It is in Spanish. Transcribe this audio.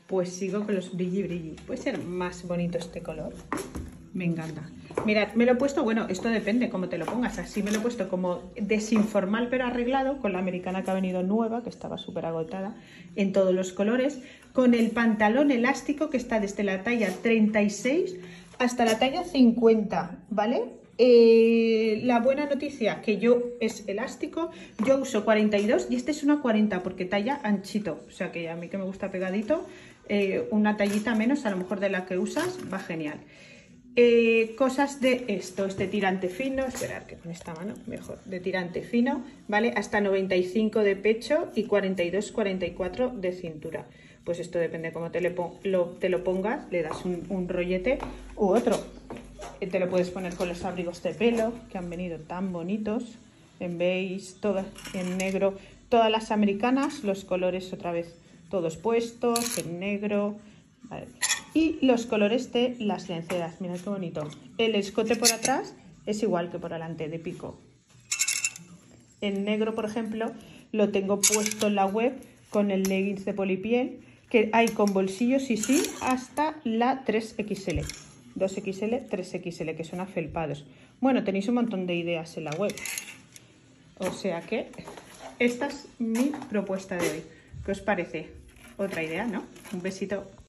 pues sigo con los brilli brilli. Puede ser más bonito este color. Me encanta. Mirad, me lo he puesto, bueno, esto depende cómo te lo pongas. Así me lo he puesto como desinformal pero arreglado, con la americana que ha venido nueva, que estaba súper agotada, en todos los colores, con el pantalón elástico que está desde la talla 36 hasta la talla 50, ¿vale? La buena noticia que yo es elástico, yo uso 42 y este es una 40 porque talla anchito, o sea que a mí que me gusta pegadito, una tallita menos a lo mejor de la que usas va genial. Cosas de esto, este tirante fino, esperar que con esta mano mejor, de tirante fino, ¿vale? Hasta 95 de pecho y 42-44 de cintura. Pues esto depende cómo te lo pongas, le das un rollete u otro. Te lo puedes poner con los abrigos de pelo, que han venido tan bonitos, en beige, todas en negro, todas las americanas, los colores otra vez, todos puestos, en negro, ¿vale? Y los colores de las lenceras, mirad qué bonito. El escote por atrás es igual que por delante, de pico. En negro, por ejemplo, lo tengo puesto en la web con el leggings de polipiel, que hay con bolsillos y sí, hasta la 3XL. 2XL, 3XL, que son afelpados. Bueno, tenéis un montón de ideas en la web. O sea que esta es mi propuesta de hoy. ¿Qué os parece? Otra idea, ¿no? Un besito.